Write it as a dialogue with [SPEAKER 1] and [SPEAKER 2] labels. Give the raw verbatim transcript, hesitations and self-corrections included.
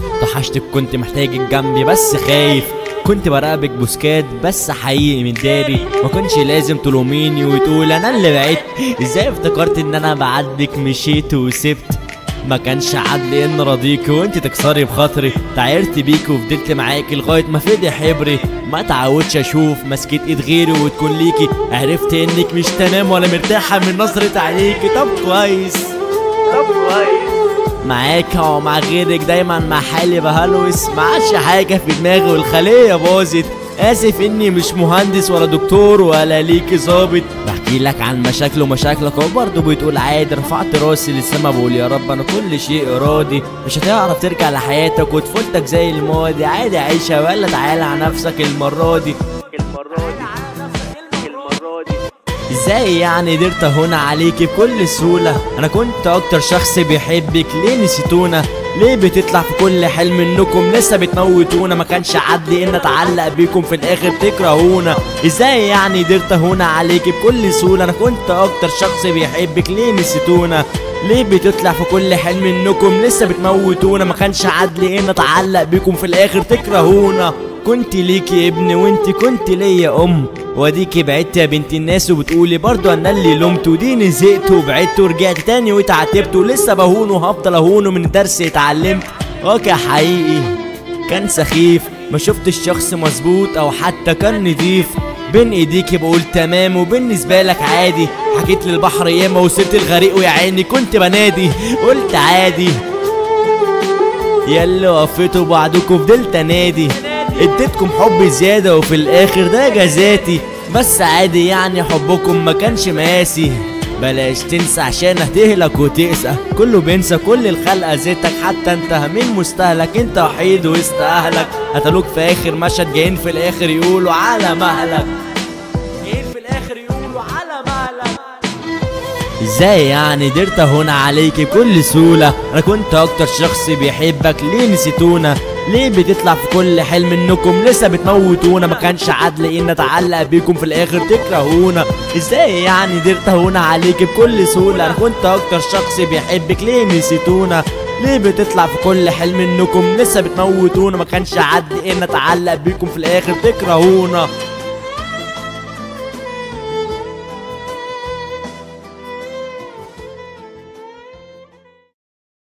[SPEAKER 1] طحشتك كنت محتاجك جنبي بس خايف، كنت براقبك بوسكات بس حقيقي من داري، ما كنش لازم تلوميني وتقول انا اللي بعدت. ازاي افتكرت ان انا بعدك مشيت وسبت؟ ما كانش عدل ان راضيكي وانت تكسري بخاطري، تعيرت بيكي وفضلت معاكي لغايه ما فضي حبري. ما تعودش اشوف مسكت ايد غيري وتكون ليكي، عرفت انك مش تمام ولا مرتاحه من نظره عينيكي. طب كويس طب كويس معاك او مع غيرك دايما مع حالي بهلوس، ما عادش حاجه في دماغي والخليه باظت. اسف اني مش مهندس ولا دكتور ولا ليكي ظابط، بحكي لك عن مشاكل ومشاكلك وبرضه بتقول عادي. رفعت راسي للسما بقول يا رب انا كل شيء راضي، مش هتعرف ترجع لحياتك وطفولتك زي الماضي. عادي عيشها ولا تعالى على نفسك المره دي المره دي المره دي. ازاي يعني قدرت اهون عليكي بكل سهوله؟ انا كنت اكتر شخص بيحبك، ليه نسيتونا؟ ليه بتطلع في كل حلم انكم لسه بتموتونا؟ ما كانش عدل ان اتعلق بيكم في الاخر تكرهونا. ازاي يعني قدرت اهون عليكي بكل سهوله؟ انا كنت اكتر شخص بيحبك، ليه نسيتونا؟ ليه بتطلع في كل حلم انكم لسه بتموتونا؟ ما كانش عدل ان اتعلق بيكم في الاخر تكرهونا. كنت ليكي ابن وانت كنت ليا ام، واديكي بعدت يا بنت الناس وبتقولي برضو انا اللي لومت. وديني زهقت وبعدت ورجعت تاني واتعاتبت، ولسه بهون وهفضل اهونه من درس اتعلمت. اوكي حقيقي كان سخيف، ما شفتش شخص مظبوط او حتى كان نضيف. بين ايديكي بقول تمام وبالنسبه لك عادي، حكيت للبحر ياما وسبت الغريق ويا عيني كنت بنادي قلت عادي. ياللي وقفتوا بعضكم فضلت انادي، اديتكم حب زيادة وفي الاخر ده جزاتي. بس عادي يعني حبكم ما كانش ماسي، بلاش تنسى عشان هتهلك وتقسى. كله بينسى كل الخلق اذيتك، حتى انت مين مستهلك؟ انت وحيد وسط اهلك، قتلوك في اخر مشهد جايين في الاخر يقولوا على مهلك، جايين في الاخر يقولوا على مهلك. ازاي يعني قدرت اهون عليكي بكل سهوله؟ انا كنت اكتر شخص بيحبك، ليه نسيتونا؟ ليه بتطلع في كل حلم انكم لسه بتموتونا؟ ما كانش عدل ان اتعلق بيكم في الاخر تكرهونا. ازاي يعني قدرت اهون عليكي بكل سهوله؟ انا كنت اكتر شخص بيحبك، ليه نسيتونا؟ ليه بتطلع في كل حلم انكم لسه بتموتونا؟ ما كانش عدل ان اتعلق بيكم في الاخر تكرهونا.